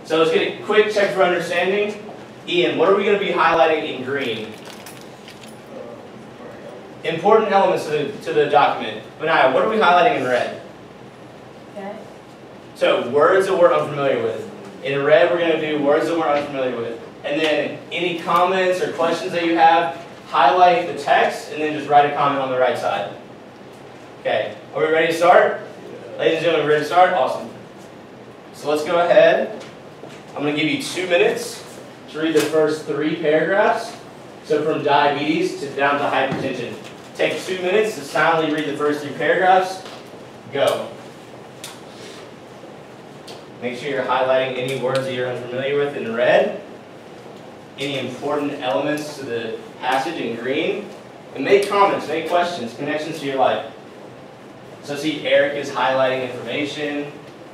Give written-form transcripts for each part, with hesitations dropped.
So let's get a quick check for understanding. Ian, what are we going to be highlighting in green? Important elements to the document. Benaya, what are we highlighting in red? Okay. So words that we're unfamiliar with. In red, we're going to do words that we're unfamiliar with. And then any comments or questions that you have, highlight the text and then just write a comment on the right side. Okay, are we ready to start? Ladies and gentlemen, ready to start? Awesome. So let's go ahead. I'm going to give you 2 minutes to read the first 3 paragraphs. So from diabetes to down to hypertension. Take 2 minutes to silently read the first 3 paragraphs. Go. Make sure you're highlighting any words that you're unfamiliar with in red. Any important elements to the passage in green. And make comments, make questions, connections to your life. So see, Eric is highlighting information.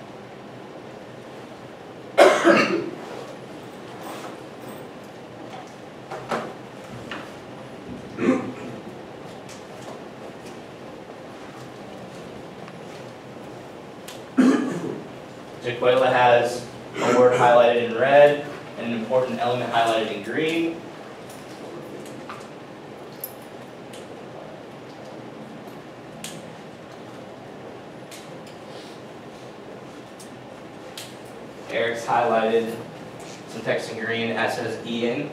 Jaquela has a word highlighted in red and an important element highlighted in green. Eric's highlighted some text in green, as says Ian.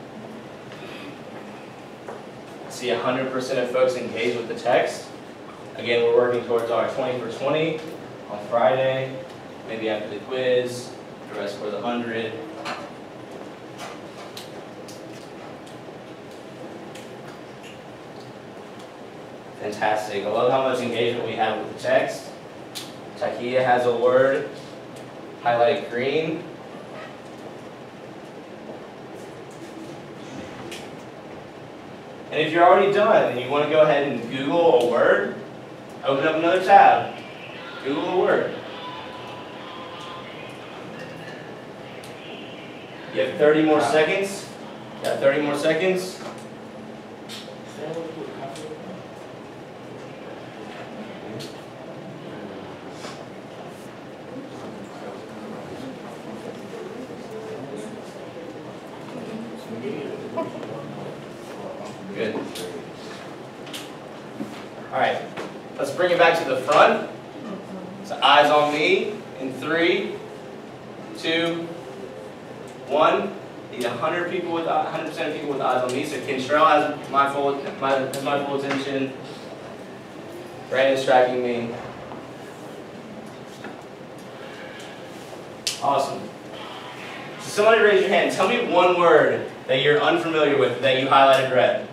I see 100% of folks engaged with the text. Again, we're working towards our 20 for 20 on Friday, maybe after the quiz, the rest for the 100. Fantastic. I love how much engagement we have with the text. Takia has a word highlighted green. And if you're already done and you want to go ahead and Google a word, open up another tab. Google a word. You have 30 more seconds. Got 30 more seconds. Good. All right, let's bring it back to the front. So eyes on me in 3, 2, 1. Need 100% of people with eyes on me. So Kentrell has my full attention. Brandon's tracking me. Awesome. So somebody raise your hand. Tell me one word that you're unfamiliar with that you highlighted red.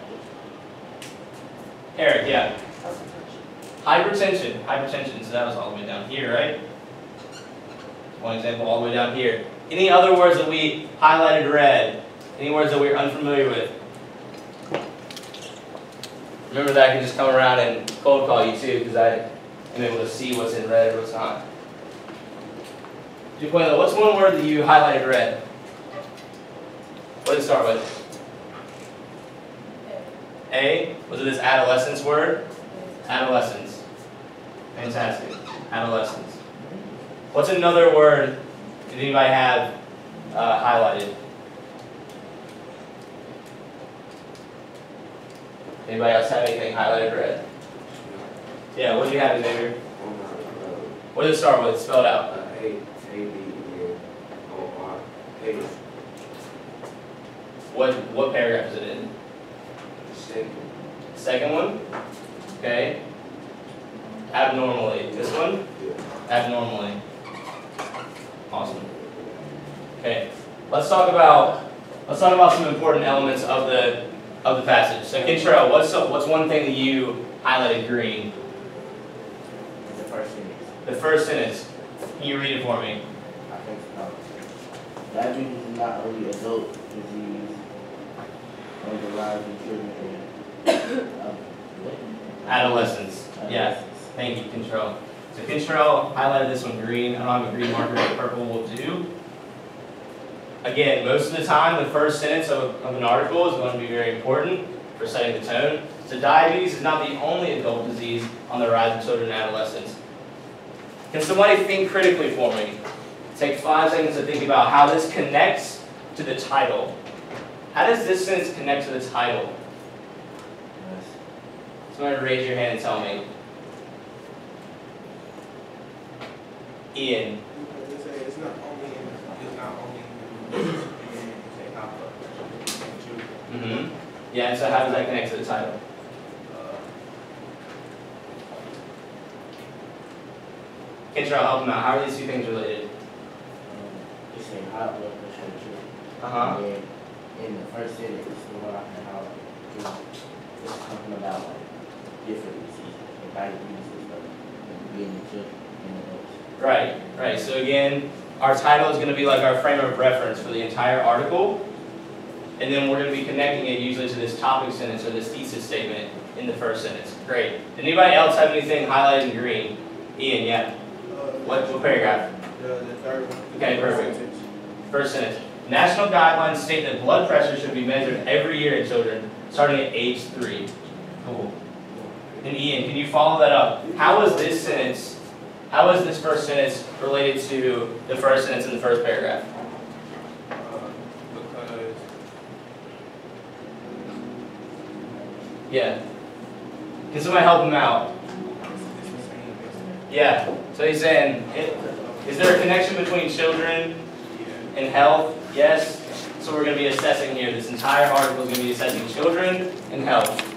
Eric, yeah. Hypertension. Hypertension. So that was all the way down here, right? One example all the way down here. Any other words that we highlighted red? Any words that we're unfamiliar with? Remember that I can just come around and cold call you too, because I am able to see what's in red or what's not. Jaquela, what's one word that you highlighted red? What did it start with? A? Was it this adolescence word? Adolescence. Fantastic. Adolescence. What's another word did anybody have highlighted? Anybody else have anything highlighted red? Yeah, what did you have, Xavier? What did it start with? Spell it out. What paragraph is it in? Second one? Okay. Abnormally. This one? Abnormally. Awesome. Okay. Let's talk about some important elements of the passage. So Kentrell, what's one thing that you highlighted green? The first sentence. The first sentence. Can you read it for me? I think so. Diabetes is not only adult disease of the lives of children and Adolescence. Yeah. Thank you, Kentrell. So Kentrell highlighted this one green. I don't have a green marker, but purple will do. Again, most of the time, the first sentence of an article is going to be very important for setting the tone. So diabetes is not the only adult disease on the rise of children and adolescents. Can somebody think critically for me? Take 5 seconds to think about how this connects to the title. How does this sentence connect to the title? Somebody raise your hand and tell me. Ian. It's not only Mm-hmm. Yeah, and so how does that connect to the title? Can't try to help them out. How are these two things related? It's a high blood pressure too. Uh-huh. And then in the first sentence, the one I can highlight, it's talking about like different diseases, like diabetes and stuff, and being in children and adults. Right. So again, our title is going to be like our frame of reference for the entire article. And then we're going to be connecting it usually to this topic sentence or this thesis statement in the first sentence. Great. Did anybody else have anything highlighted in green? Ian, yeah. What paragraph? The third one. Okay, perfect. First sentence. National guidelines state that blood pressure should be measured every year in children, starting at age 3. Cool. And Ian, can you follow that up? How is this first sentence related to the first sentence in the first paragraph? Because Yeah. Can somebody help him out? it's the same. Yeah. So he's saying, is there a connection between children and health? Yes. So we're going to be assessing here. This entire article is going to be assessing children and health.